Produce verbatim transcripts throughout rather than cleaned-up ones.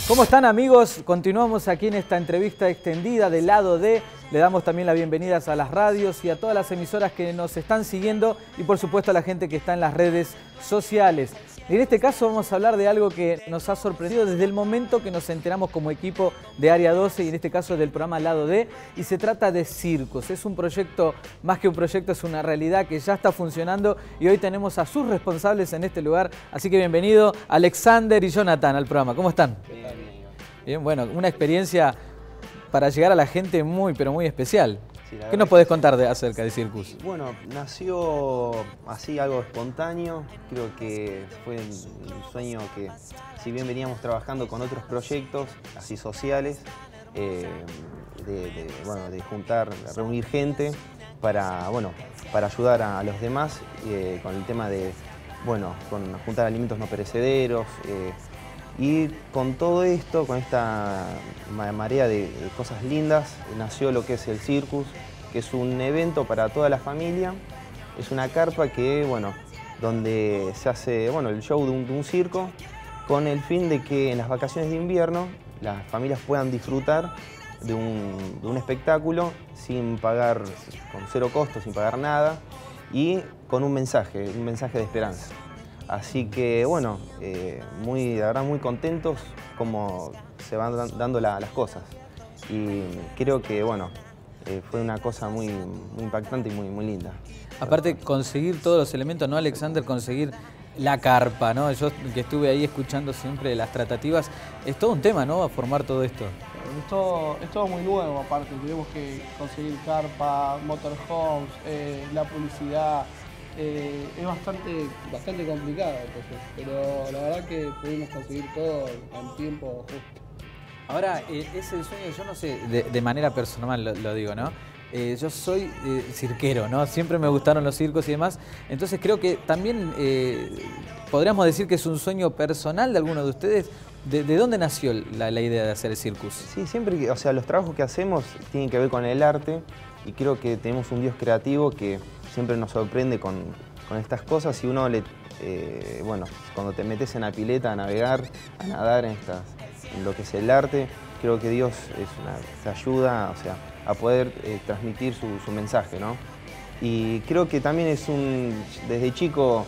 ¿Cómo están, amigos? Continuamos aquí en esta entrevista extendida del lado D. Le damos también las bienvenidas a las radios y a todas las emisoras que nos están siguiendo y por supuesto a la gente que está en las redes sociales. En este caso vamos a hablar de algo que nos ha sorprendido desde el momento que nos enteramos como equipo de Área doce y en este caso del programa Lado D, y se trata de Circus. Es un proyecto, más que un proyecto, es una realidad que ya está funcionando y hoy tenemos a sus responsables en este lugar. Así que bienvenido Alexander y Jonathan al programa. ¿Cómo están? Bien, bueno, una experiencia para llegar a la gente muy, pero muy especial. Sí, ¿qué nos podés contar de, acerca de Circus? Bueno, nació así algo espontáneo. Creo que fue un sueño que, si bien veníamos trabajando con otros proyectos así sociales, eh, de, de, bueno, de juntar, de reunir gente para, bueno, para ayudar a, a los demás eh, con el tema de, bueno, con juntar alimentos no perecederos. Eh, Y con todo esto, con esta marea de cosas lindas, nació lo que es el Circus, que es un evento para toda la familia. Es una carpa que, bueno, donde se hace, bueno, el show de un, de un circo, con el fin de que en las vacaciones de invierno las familias puedan disfrutar de un, de un espectáculo sin pagar, con cero costo, sin pagar nada, y con un mensaje, un mensaje de esperanza. Así que, bueno, eh, muy, la verdad, muy contentos cómo se van dando la, las cosas. Y creo que, bueno, eh, fue una cosa muy, muy impactante y muy, muy linda. Aparte, conseguir todos los elementos, ¿no, Alexander? Conseguir la carpa, ¿no? Yo que estuve ahí escuchando siempre las tratativas, es todo un tema, ¿no? A formar todo esto. Es todo, es todo muy nuevo, aparte. Tuvimos que conseguir carpa, motorhomes, eh, la publicidad. Eh, es bastante, bastante complicado el proceso, pero la verdad que pudimos conseguir todo en tiempo justo. Ahora, eh, es el sueño, yo no sé, de, de manera personal lo, lo digo, ¿no? Eh, yo soy eh, cirquero, ¿no? Siempre me gustaron los circos y demás, entonces creo que también eh, podríamos decir que es un sueño personal de alguno de ustedes. ¿De, de dónde nació la, la idea de hacer el Circus? Sí, siempre que, o sea, los trabajos que hacemos tienen que ver con el arte y creo que tenemos un Dios creativo que siempre nos sorprende con, con estas cosas y uno le, eh, bueno, cuando te metes en la pileta a navegar, a nadar en, estas, en lo que es el arte, creo que Dios es una, te ayuda, o sea, a poder eh, transmitir su, su mensaje, ¿no? Y creo que también es un, desde chico,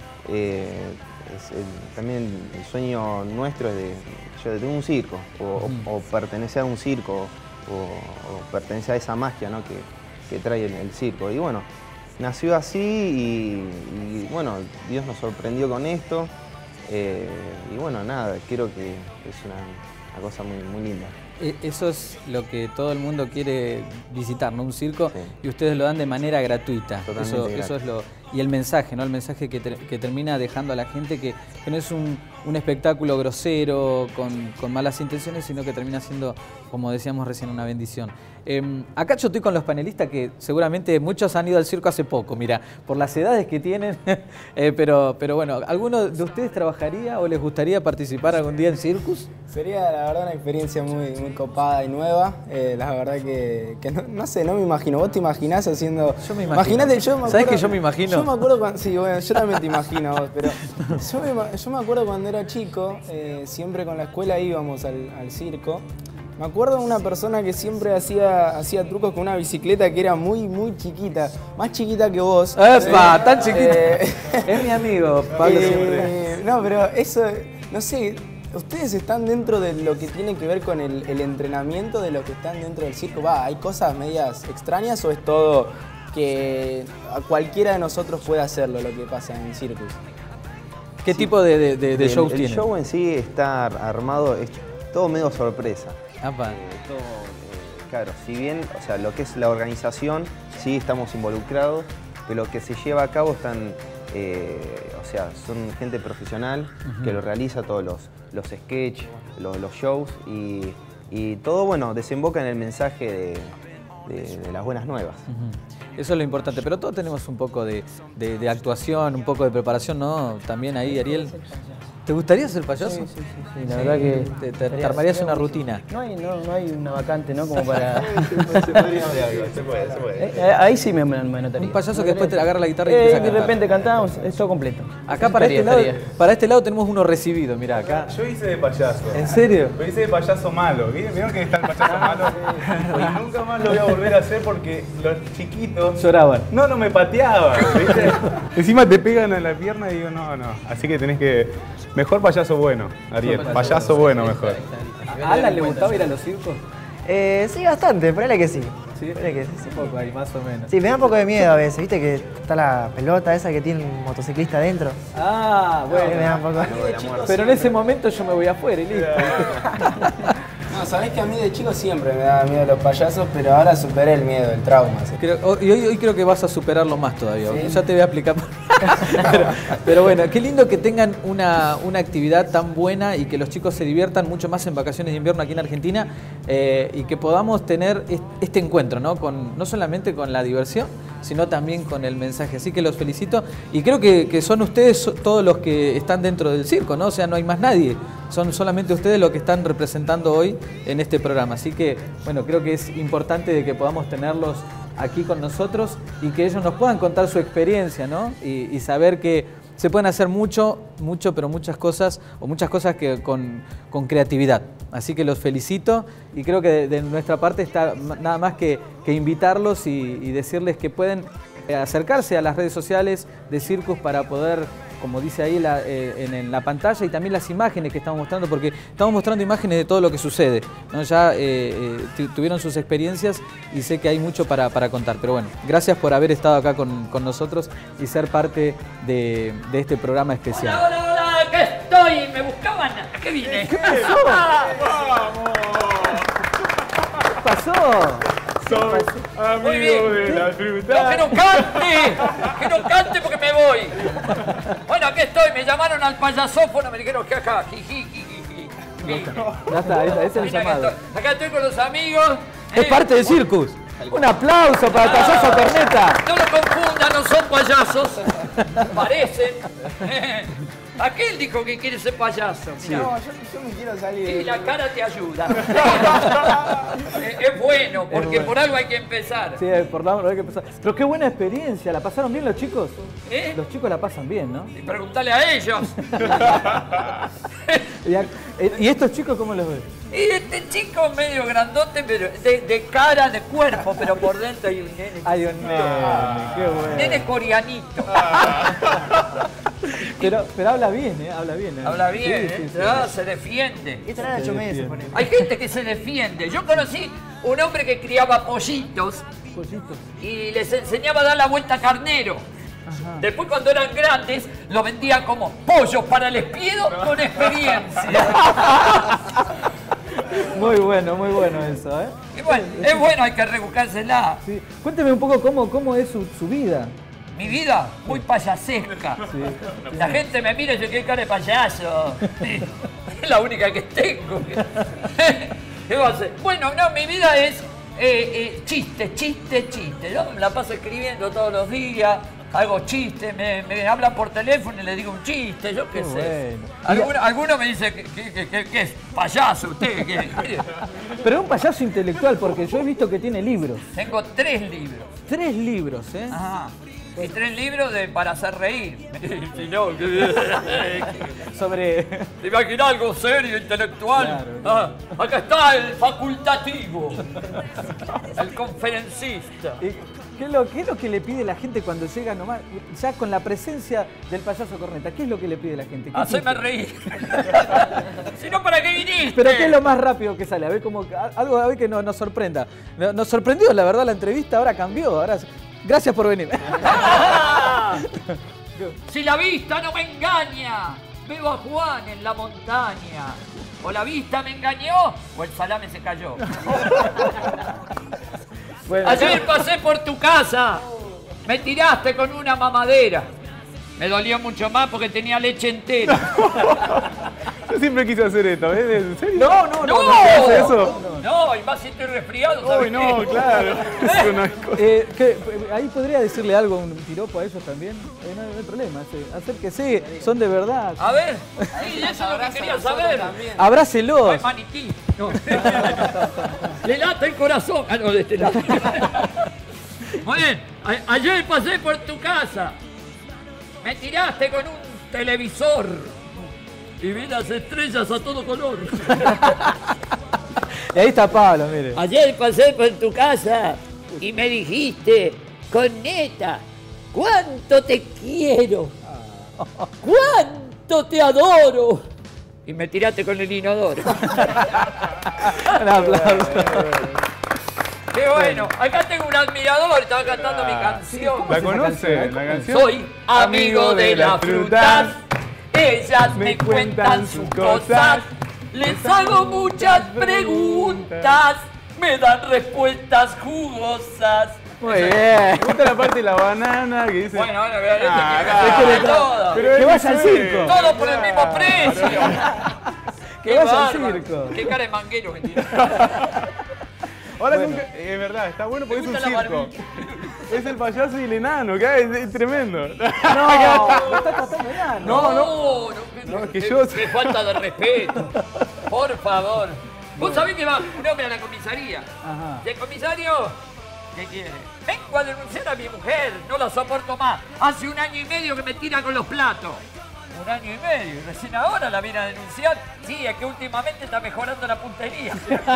eh, es el, también el sueño nuestro es de, yo de tener un circo, o, mm. o, o pertenecer a un circo, o, o pertenecer a esa magia, ¿no? que, que trae el, el circo. Y bueno, nació así y, y bueno, Dios nos sorprendió con esto. Eh, y bueno, nada, creo que es una, una cosa muy, muy linda. Eso es lo que todo el mundo quiere visitar, ¿no? Un circo, sí. Y ustedes lo dan de manera gratuita. Eso, eso es lo, y el mensaje, ¿no? El mensaje que, ter, que termina dejando a la gente que, que no es un, un espectáculo grosero, con, con malas intenciones, sino que termina siendo, como decíamos recién, una bendición. Eh, acá yo estoy con los panelistas que seguramente muchos han ido al circo hace poco, mira, por las edades que tienen, eh, pero, pero bueno, ¿alguno de ustedes trabajaría o les gustaría participar algún día en Circus? Sería la verdad una experiencia muy, muy copada y nueva, eh, la verdad que, que no, no sé, no me imagino, vos te imaginás haciendo... Yo me imagino. Imagínate, yo me acuerdo, ¿sabés que yo me imagino? Yo me acuerdo cuando, sí, bueno, yo también te imagino a vos, pero yo me, yo me acuerdo cuando era chico, eh, siempre con la escuela íbamos al, al circo. Me acuerdo de una persona que siempre hacía, hacía trucos con una bicicleta que era muy, muy chiquita, más chiquita que vos. ¡Epa! Eh, ¡tan chiquita! Eh, es mi amigo, Pablo, eh, siempre. No, pero eso, no sé, ¿ustedes están dentro de lo que tiene que ver con el, el entrenamiento de lo que están dentro del circo? Va, ¿hay cosas medias extrañas o es todo que a cualquiera de nosotros puede hacerlo lo que pasa en Circus? ¿Qué sí. tipo de, de, de, de el, shows el tienen? El show en sí está armado, es todo medio sorpresa. Apa. Eh, todo, eh, claro, si bien, o sea, lo que es la organización, sí estamos involucrados, pero lo que se lleva a cabo están, eh, o sea, son gente profesional uh-huh. que lo realiza todos los, los sketches, los, los shows y, y todo, bueno, desemboca en el mensaje de, de, de las buenas nuevas. Uh-huh. Eso es lo importante, pero todos tenemos un poco de, de, de actuación, un poco de preparación, ¿no? También ahí, Ariel. ¿Te gustaría ser payaso? Sí, sí, sí, sí. La verdad que... Te, te, te armarías una rutina. No hay, no, no hay una vacante, ¿no? Como para... se podría haber algo, se puede, se puede. Eh, ahí sí me, me notaría. Un payaso que después te agarra la guitarra y eh, empieza a cantar. De repente cantamos, es todo completo. Acá para este, lado, para este lado tenemos uno recibido, mirá acá. Yo hice de payaso. ¿En serio? Yo hice de payaso malo. ¿Vieron que está el payaso malo? Y nunca más lo voy a volver a hacer porque los chiquitos lloraban. No, no me pateaban, ¿viste? Encima te pegan en la pierna y digo, no, no. Así que tenés que... Mejor payaso bueno, Ariel. Payaso bueno mejor. ¿A Alan le gustaba ir a los circos? Eh, sí, bastante, ponele que sí. ¿Sí? Ponele que sí, sí. Un poco ahí, más o menos. Sí, me da un poco de miedo a veces, ¿viste? Que está la pelota esa que tiene un motociclista adentro. Ah, bueno. Me da un poco... Pero en ese momento yo me voy afuera y listo. No, sabés que a mí de chico siempre me daba miedo los payasos, pero ahora superé el miedo, el trauma. ¿Sí? Creo, y hoy, hoy creo que vas a superarlo más todavía. ¿Sí? Ya te voy a explicar. pero, pero bueno, qué lindo que tengan una, una actividad tan buena y que los chicos se diviertan mucho más en vacaciones de invierno aquí en Argentina eh, y que podamos tener este encuentro, ¿no? Con, no solamente con la diversión, sino también con el mensaje. Así que los felicito y creo que, que son ustedes todos los que están dentro del circo, ¿no? O sea, no hay más nadie. Son solamente ustedes los que están representando hoy en este programa. Así que, bueno, creo que es importante de que podamos tenerlos aquí con nosotros y que ellos nos puedan contar su experiencia, ¿no? Y, y saber que se pueden hacer mucho, mucho, pero muchas cosas, o muchas cosas que con, con creatividad. Así que los felicito y creo que de, de nuestra parte está nada más que, que invitarlos y, y decirles que pueden acercarse a las redes sociales de Circus para poder, como dice ahí la, eh, en, en la pantalla, y también las imágenes que estamos mostrando, porque estamos mostrando imágenes de todo lo que sucede, ¿no? Ya eh, eh, tuvieron sus experiencias y sé que hay mucho para, para contar. Pero bueno, gracias por haber estado acá con, con nosotros y ser parte de, de este programa especial. Hola, hola, hola, ¿qué estoy? ¿Me buscaban? ¿A qué vine? ¿Qué pasó? ¡Vamos! ¿Qué pasó? Soy amigo de la fruta. No, que no cante, que no cante porque me voy. Bueno, aquí estoy, me llamaron al payasófono, me dijeron que acá, jiji, jiji, jiji. Ya está, ese es el Mira, llamado. Acá estoy, acá estoy con los amigos. Es Eh, parte de Circus. Un aplauso para el payaso Corneta. No lo confundan, no son payasos. Parecen. Aquel dijo que quiere ser payaso. Mirá. No, yo, yo me quiero salir. Y la cara te ayuda. es, es bueno, porque Es bueno. por algo hay que empezar. Sí, por la hay que empezar. Pero qué buena experiencia. ¿La pasaron bien los chicos? ¿Eh? Los chicos la pasan bien, ¿no? Y preguntale a ellos. ¿Y, a- ¿y estos chicos cómo los ves? Y este chico medio grandote, pero de, de cara, de cuerpo, pero por dentro hay un nene. Ay, un nene, qué bueno. Nene coreanito. Pero, pero habla bien, ¿eh? Habla bien. ¿eh? Habla bien, Sí, sí, ¿eh? sí. Ah, se defiende. Y trae ocho meses, ponele. Hay gente que se defiende. Yo conocí un hombre que criaba pollitos Pollitos. y les enseñaba a dar la vuelta a carnero. Ajá. Después, cuando eran grandes, lo vendían como pollos para el espiedo con experiencia. Muy bueno, muy bueno eso, ¿eh? Y bueno, es bueno, hay que rebuscársela. Sí. Cuénteme un poco cómo, cómo es su, su vida. Mi vida, muy payasesca. La gente me mira y yo, qué cara de payaso. Es la única que tengo. ¿Qué va a hacer? Bueno, no, mi vida es eh, eh, chiste, chiste, chiste. Yo me la paso escribiendo todos los días, hago chistes, me, me hablan por teléfono y le digo un chiste, yo qué, Qué sé. bueno. Alguno, alguno me dice que, que, que- que- que es payaso usted. Que, Pero es un payaso intelectual, porque yo he visto que tiene libros. tengo tres libros. Tres libros, ¿eh? Ajá. Y tres libros de para hacer reír. Si no, que- Sobre... ¿Te imaginas algo serio, intelectual? Claro, Ah, acá está el facultativo, el conferencista. ¿Y ¿Qué es, lo, ¿Qué es lo que le pide la gente cuando llega nomás, ya con la presencia del payaso Corneta? ¿Qué es lo que le pide la gente? ¿Qué Haceme chiste? reír. Si no, ¿para qué viniste? Pero ¿qué es lo más rápido que sale? A ver, como a- algo a ver que nos, nos sorprenda. Nos, nos sorprendió, la verdad, la entrevista ahora cambió. Ahora, gracias por venir. Si la vista no me engaña, veo a Juan en la montaña. O la vista me engañó, o el salame se cayó. Bueno, Ayer pasé por tu casa, me tiraste con una mamadera. Me dolió mucho más porque tenía leche entera. Yo siempre quise hacer esto, ¿eh? ¿En serio? no, no, no. ¡No! hace eso? No, y más si estoy resfriado, ¿sabes Uy, no, qué? claro. Es una cosa. Eh, ¿qué? Ahí podría decirle algo, un piropo a ellos también. Eh, no, no hay problema, sí. Acérquese, son de verdad. A ver, sí, eso es lo que quería saber. Abrácelos. Ay, manití. No. Le lata el corazón. Ah, no, de este lado. Muy bien, a- ayer pasé por tu casa. Me tiraste con un televisor y vi las estrellas a todo color. Y ahí está Pablo, mire. Ayer pasé por tu casa y me dijiste, Corneta, ¿cuánto te quiero? ¿Cuánto te adoro? Y me tiraste con el inodoro. Un aplauso. ¡Qué bueno! Acá tengo un admirador, estaba cantando mi canción. ¿La conoce? ¿La canción? Soy amigo de las frutas, ellas me cuentan sus cosas, les hago muchas preguntas, me dan respuestas jugosas. Muy bien. Me gusta la parte de la banana que dice. Bueno, ahora vean este Ah, que claro. me hace todo. Pero Que es vaya al eso es. circo. Todo por el mismo precio. Que Qué vaya al bárbaro. circo. Qué cara de manguero que tiene. Ahora Bueno. nunca- es verdad, está bueno porque Me es un gusta la circo. barbilla. Es el payaso y el enano, que es, es tremendo. No, lo está tratando de nada, No, no, no, No, es qué, que yo- qué falta de respeto. Por favor. Vos sabés que va un hombre a la comisaría. Ajá. ¿Y el comisario? ¿Qué quiere? Vengo a denunciar a mi mujer, no la soporto más. Hace un año y medio que me tira con los platos. Un año y medio, y recién ahora la viene a denunciar. Sí, es que últimamente está mejorando la puntería.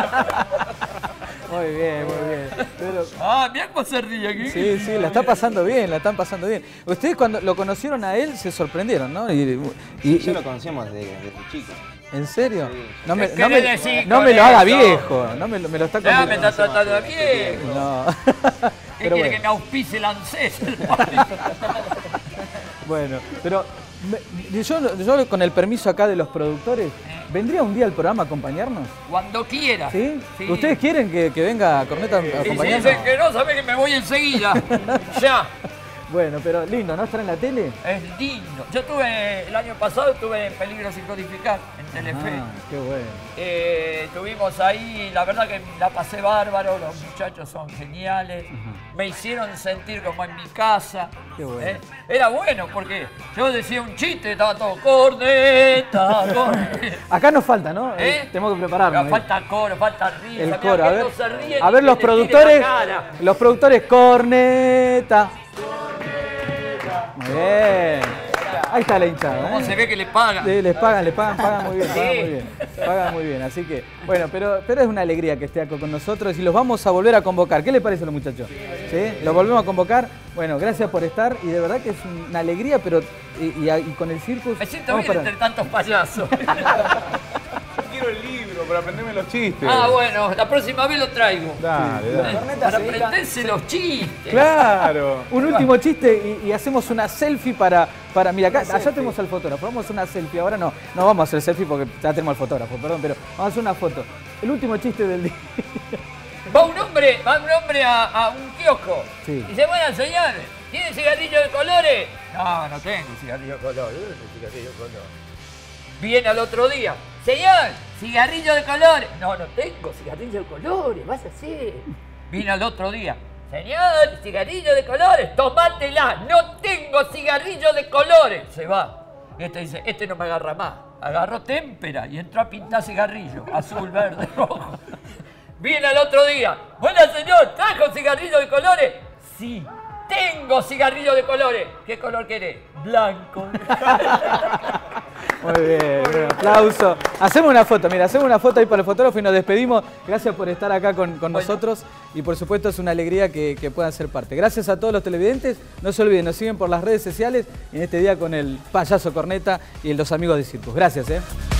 Muy bien, muy bien. Pero, Ah, mirá cómo se ríe aquí. sí, sí, la está pasando bien, la están pasando bien. Ustedes cuando lo conocieron a él se sorprendieron, ¿no? Y, y- Ya y- lo conocíamos desde, desde chico. ¿En serio? Sí. No me, ¿Qué no me, querés decir no con me lo haga eso? viejo, no me, lo- me lo está Ya me convirtiendo. está tratando de viejo. No. ¿Qué Pero quiere bueno. que me auspice el ANSES? El país? Bueno, pero me- yo, yo con el permiso acá de los productores, ¿vendría un día al programa a acompañarnos? Cuando quiera. ¿Sí? ¿Ustedes quieren que, que venga Corneta a Y si acompañarnos? dicen que no, sabés que me voy enseguida. Ya. Bueno, pero lindo, ¿no? ¿Estar en la tele? Es lindo. Yo tuve, el año pasado estuve en Peligro sin codificar, en Telefe. Ah, qué bueno. Eh, estuvimos ahí, la verdad que la pasé bárbaro, los muchachos son geniales. Me hicieron sentir como en mi casa. Qué bueno. Eh, Era bueno porque yo decía un chiste, estaba todo corneta, corneta. Acá nos falta, ¿no? ¿Eh? Tenemos que prepararnos. Pero falta coro, falta risa. El mira coro, que a ver. no se ríe A ni ver los que le tire productores. la cara. Los productores, corneta. Muy bien. Ahí está la hinchada. ¿Cómo ¿eh? se ve que le pagan? Sí, les pagan, les pagan, pagan muy bien, Sí. pagan muy bien. Pagan muy bien, así que, bueno, pero, pero es una alegría que esté acá con nosotros y los vamos a volver a convocar. ¿Qué les parece a los muchachos? ¿Sí? ¿Los volvemos a convocar? Bueno, gracias por estar y de verdad que es una alegría, pero y, y- y con el circus. Me siento vamos bien para- entre tantos payasos. Yo quiero el libro para aprenderme los chistes. Ah, bueno, la próxima vez lo traigo. Dale, dale. Para aprenderse los chistes. Claro. Un último chiste y, y hacemos una selfie para, para mira, acá, allá tenemos al fotógrafo, vamos a hacer una selfie, ahora no, no vamos a hacer selfie porque ya tenemos al fotógrafo, perdón, pero vamos a hacer una foto. El último chiste del día. Va un hombre, va un hombre a, a un kiosco. Sí. Y dice, bueno, señor, ¿tiene cigarrillo de colores? No, no tengo cigarrillo de colores. cigarrillo de colores. Viene al otro día. Señor, cigarrillo de colores. No, no tengo cigarrillo de colores, vas a hacer. Viene al otro día. Señor, cigarrillo de colores, tomátela. No tengo cigarrillo de colores. Se va. Y este dice, este no me agarra más. Agarró témpera y entró a pintar cigarrillo. Azul, verde, rojo. Viene al otro día. Buena señor, ¿trajo cigarrillo de colores? Sí, tengo cigarrillo de colores. ¿Qué color querés? Blanco. Muy bien, un aplauso. Hacemos una foto, mira, hacemos una foto ahí para el fotógrafo y nos despedimos. Gracias por estar acá con, con Bueno. nosotros y por supuesto es una alegría que, que puedan ser parte. Gracias a todos los televidentes. No se olviden, nos siguen por las redes sociales y en este día con el payaso Corneta y los amigos de Circus. Gracias, ¿eh?